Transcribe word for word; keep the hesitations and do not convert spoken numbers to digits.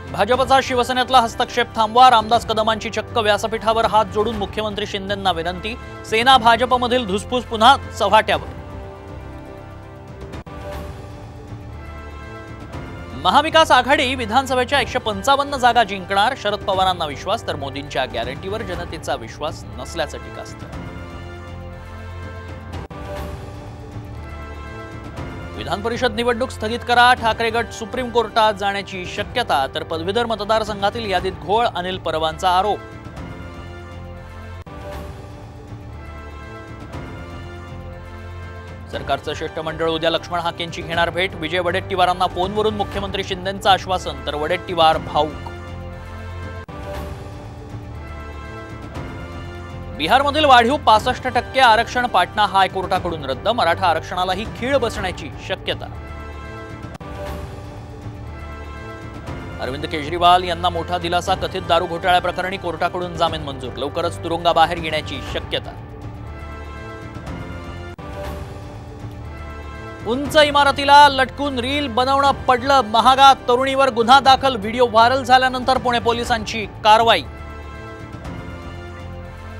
भाजपचा शिवसेनेतला हस्तक्षेप थांबवा, रामदास कदमांची चक्क व्यासपीठावर हात जोडून मुख्यमंत्री शिंदेंना विनंती। सेना भाजपमधील धुसफूस पुन्हा चव्हाट्यावर। महाविकास आघाडी विधानसभेच्या एकशे पंचावन्न जागा जिंकणार, शरद पवारांना विश्वास, तर मोदींच्या गॅरंटीवर जनतेचा विश्वास नसल्याचं टीकास्त्र। विधान परिषद निवडणूक स्थगित करा, ठाकरे गट सुप्रीम कोर्टात जाण्याची शक्यता, तर पदवीधर मतदारसंघातील यादीत घोळ, अनिल परबांचा आरोप। सरकारचं शिष्टमंडळ उद्या लक्ष्मण हाकेंची घेणार भेट, विजय वडेट्टीवारांना फोनवरून मुख्यमंत्री शिंदेंचं आश्वासन, तर वडेट्टीवार भाऊक। बिहारमधील वाढीव पासष्ट टक्के आरक्षण पाटणा हायकोर्टाकडून रद्द, मराठा आरक्षणालाही खीळ बसण्याची शक्यता। अरविंद केजरीवाल यांना मोठा दिलासा, कथित दारू घोटाळ्याप्रकरणी कोर्टाकडून जामीन मंजूर, लवकरच तुरुंगाबाहेर येण्याची शक्यता। उंच इमारतीला लटकून रील बनवणं पडलं महागात, तरुणीवर गुन्हा दाखल, व्हिडिओ व्हायरल झाल्यानंतर पुणे पोलिसांची कारवाई।